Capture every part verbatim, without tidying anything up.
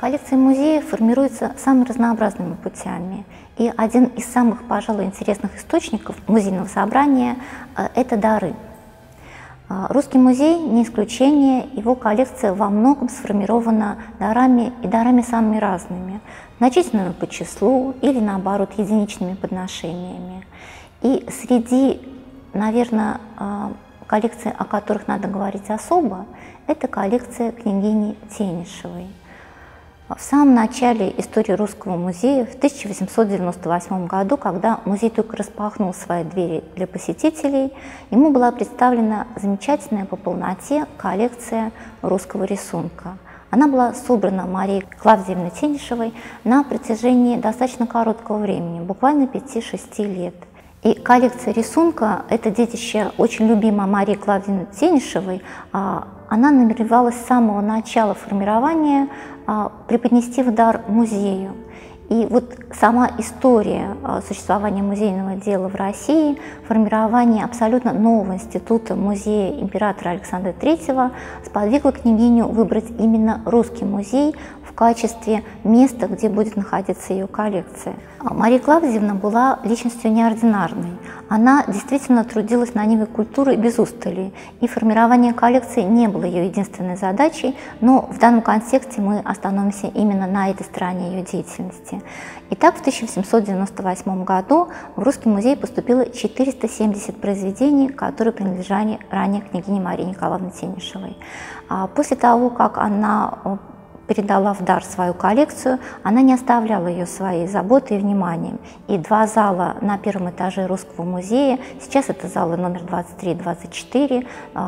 Коллекция музея формируется самыми разнообразными путями. И один из самых, пожалуй, интересных источников музейного собрания – это дары. Русский музей не исключение, его коллекция во многом сформирована дарами и дарами самыми разными, значительными по числу или, наоборот, единичными подношениями. И среди, наверное, коллекций, о которых надо говорить особо, это коллекция княгини Тенишевой. В самом начале истории Русского музея, в тысяча восемьсот девяносто восьмом году, когда музей только распахнул свои двери для посетителей, ему была представлена замечательная по полноте коллекция русского рисунка. Она была собрана Марией Клавдиевной Тенишевой на протяжении достаточно короткого времени, буквально пяти-шести лет. И коллекция рисунка – это детище очень любимое Марии Клавдиевны Тенишевой. Она намеревалась с самого начала формирования преподнести в дар музею. И вот сама история существования музейного дела в России, формирование абсолютно нового института музея императора Александра Третьего сподвигло княгиню выбрать именно русский музей в качестве места, где будет находиться ее коллекция. Мария Клавдиевна была личностью неординарной. Она действительно трудилась на ниве культуры без устали, и формирование коллекции не было ее единственной задачей, но в данном контексте мы остановимся именно на этой стороне ее деятельности. Итак, в тысяча восемьсот девяносто восьмом году в Русский музей поступило четыреста семьдесят произведений, которые принадлежали ранее княгине Марии Николаевне Тенишевой. После того, как она передала в дар свою коллекцию, она не оставляла ее своей заботой и вниманием. И два зала на первом этаже Русского музея, сейчас это залы номер двадцать три и двадцать четыре,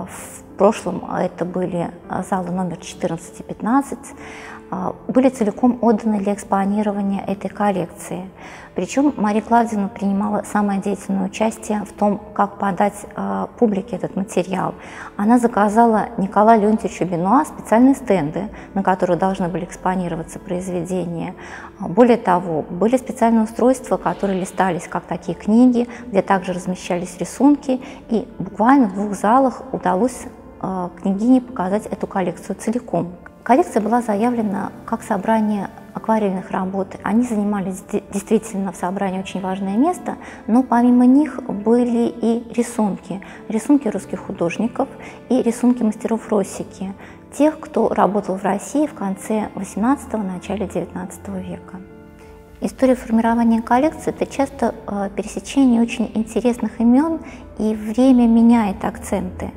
в прошлом это были залы номер четырнадцать и пятнадцать, были целиком отданы для экспонирования этой коллекции. Причем Мария Клавдиевна принимала самое деятельное участие в том, как подать э, публике этот материал. Она заказала Николаю Леонтьевичу Бенуа специальные стенды, на которых должны были экспонироваться произведения. Более того, были специальные устройства, которые листались как такие книги, где также размещались рисунки, и буквально в двух залах удалось э, княгине показать эту коллекцию целиком. Коллекция была заявлена как собрание акварельных работ. Они занимали действительно в собрании очень важное место, но помимо них были и рисунки. Рисунки русских художников и рисунки мастеров Россики, тех, кто работал в России в конце восемнадцатого – начале девятнадцатого века. История формирования коллекции – это часто пересечение очень интересных имен, и время меняет акценты.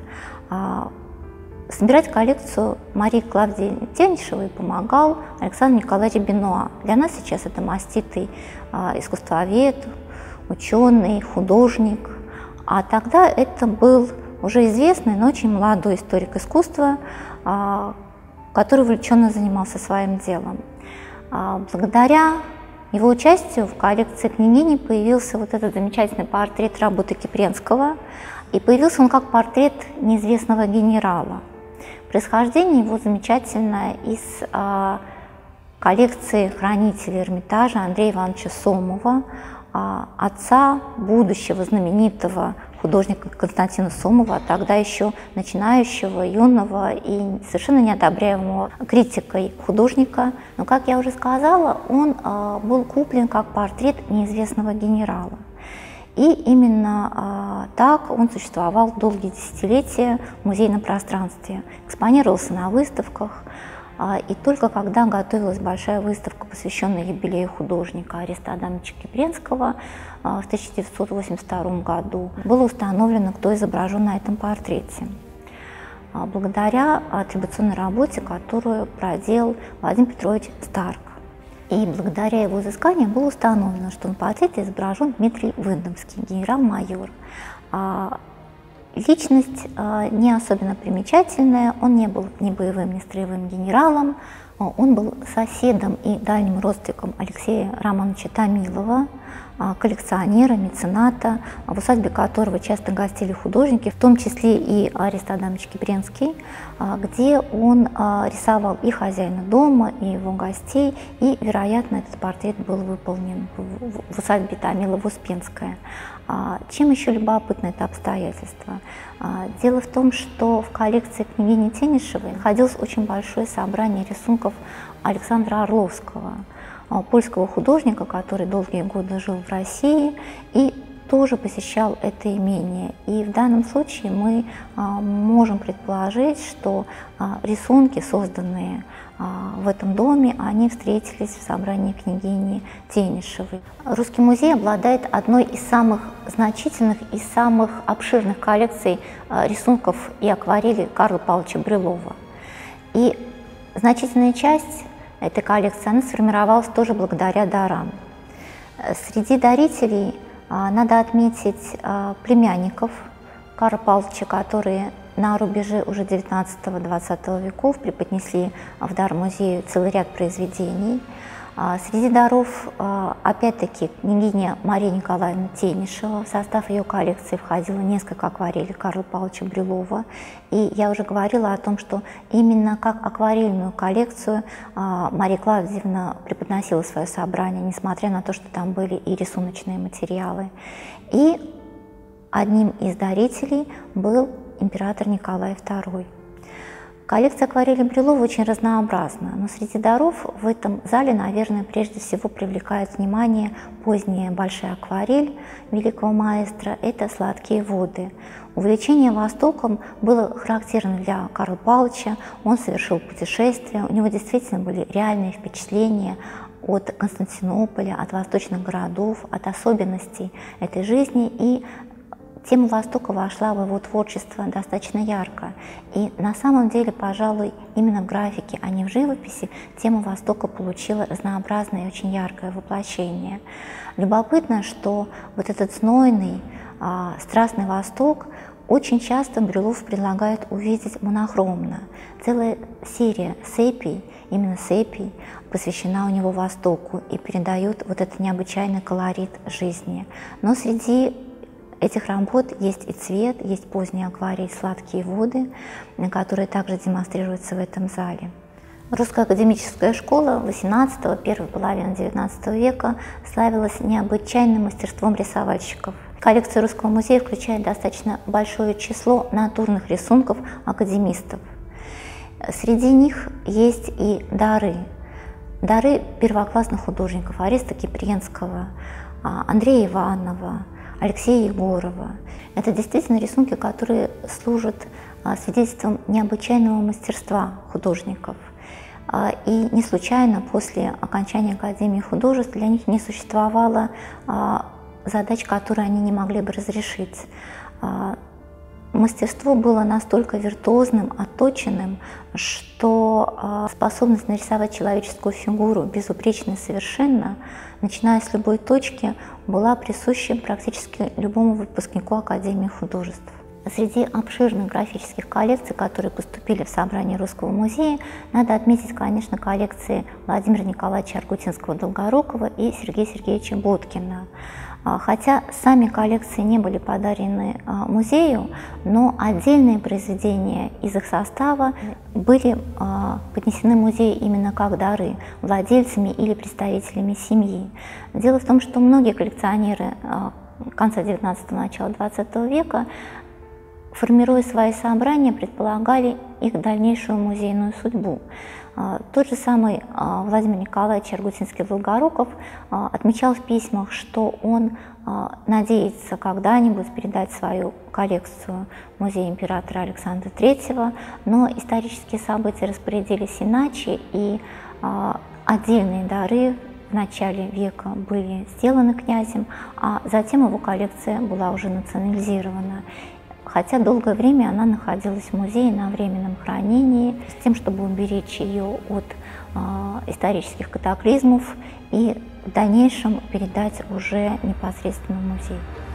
Собирать коллекцию Марии Клавдиевны Тенишевой помогал Александр Николаевич Бенуа. Для нас сейчас это маститый э, искусствовед, ученый, художник. А тогда это был уже известный, но очень молодой историк искусства, э, который увлеченно занимался своим делом. Э, благодаря его участию в коллекции княгини появился вот этот замечательный портрет работы Кипренского, и появился он как портрет неизвестного генерала. Происхождение его замечательное из э, коллекции хранителя Эрмитажа Андрея Ивановича Сомова, э, отца будущего знаменитого художника Константина Сомова, а тогда еще начинающего, юного и совершенно неодобряемого критикой художника. Но, как я уже сказала, он э, был куплен как портрет неизвестного генерала. И именно э, так он существовал долгие десятилетия в музейном пространстве, экспонировался на выставках, э, и только когда готовилась большая выставка, посвященная юбилею художника Ареста Адамовича Кипренского э, в тысяча девятьсот восемьдесят втором году, было установлено, кто изображен на этом портрете, э, благодаря атрибуционной работе, которую проделал Владимир Петрович Старк. И благодаря его изысканиям было установлено, что на портрете изображен Дмитрий Вындомский, генерал-майор. Личность не особенно примечательная, он не был ни боевым, ни строевым генералом, он был соседом и дальним родственником Алексея Романовича Томилова, коллекционера, мецената, в усадьбе которого часто гостили художники, в том числе и Арест Адамович Кипренский, где он рисовал и хозяина дома, и его гостей, и, вероятно, этот портрет был выполнен в усадьбе Томилова-Успенская. Чем еще любопытно это обстоятельство? Дело в том, что в коллекции княгини Тенишевой находилось очень большое собрание рисунков Александра Орловского, польского художника, который долгие годы жил в России и тоже посещал это имение. И в данном случае мы а, можем предположить, что а, рисунки, созданные а, в этом доме, они встретились в собрании княгини Тенишевой. Русский музей обладает одной из самых значительных и самых обширных коллекций а, рисунков и акварелей Карла Павловича Брюлова. И значительная часть этой коллекции она сформировалась тоже благодаря дарам. Среди дарителей надо отметить племянников Карла Павловича, которые на рубеже уже девятнадцатого-двадцатого веков преподнесли в дар музею целый ряд произведений. Среди даров, опять-таки, княгиня Мария Николаевна Тенишева. В состав ее коллекции входило несколько акварелей Карла Павловича Брюлова. И я уже говорила о том, что именно как акварельную коллекцию Мария Клавдиевна преподносила свое собрание, несмотря на то, что там были и рисуночные материалы. И одним из дарителей был император Николай второй. Коллекция акварелей Брюлова очень разнообразна, но среди даров в этом зале, наверное, прежде всего привлекает внимание поздняя большая акварель великого маэстро – это «Сладкие воды». Увлечение Востоком было характерно для Карла Павловича, он совершил путешествия, у него действительно были реальные впечатления от Константинополя, от восточных городов, от особенностей этой жизни, и тема Востока вошла в его творчество достаточно ярко. И на самом деле, пожалуй, именно в графике, а не в живописи, тема Востока получила разнообразное и очень яркое воплощение. Любопытно, что вот этот знойный, а, страстный Восток очень часто Брюлов предлагает увидеть монохромно. Целая серия сепий, именно сепий, посвящена у него Востоку и передает вот этот необычайный колорит жизни. Но среди этих работ есть и цвет, есть поздняя акварель «Сладкие воды», которые также демонстрируются в этом зале. Русская академическая школа восемнадцатого — первой половины девятнадцатого века славилась необычайным мастерством рисовальщиков. Коллекция Русского музея включает достаточно большое число натурных рисунков академистов. Среди них есть и дары. Дары первоклассных художников Ариста Кипренского, Андрея Иванова, Алексея Егорова. Это действительно рисунки, которые служат свидетельством необычайного мастерства художников. И не случайно после окончания Академии художеств для них не существовало задач, которые они не могли бы разрешить. Мастерство было настолько виртуозным, отточенным, что способность нарисовать человеческую фигуру безупречно и совершенно, начиная с любой точки, была присуща практически любому выпускнику Академии художеств. Среди обширных графических коллекций, которые поступили в собрание Русского музея, надо отметить, конечно, коллекции Владимира Николаевича Аргутинского-Долгорукова и Сергея Сергеевича Боткина. Хотя сами коллекции не были подарены музею, но отдельные произведения из их состава были поднесены в музей именно как дары владельцами или представителями семьи. Дело в том, что многие коллекционеры конца девятнадцатого — начала двадцатого века, формируя свои собрания, предполагали их дальнейшую музейную судьбу. Тот же самый Владимир Николаевич Аргутинский-Долгоруков отмечал в письмах, что он надеется когда-нибудь передать свою коллекцию в музей императора Александра третьего, но исторические события распорядились иначе, и отдельные дары в начале века были сделаны князем, а затем его коллекция была уже национализирована. Хотя долгое время она находилась в музее на временном хранении, с тем, чтобы уберечь ее от э, исторических катаклизмов и в дальнейшем передать уже непосредственно в музей.